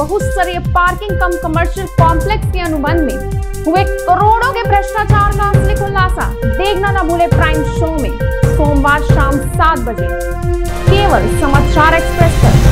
बहुस्तरीय पार्किंग कम commercial complex के अनुबंध में हुए करोड़ों के भ्रष्टाचार का असली खुलासा देखना न भूले प्राइम शो में सोमवार शाम 7 बजे केवल समाचार एक्सप्रेस पर।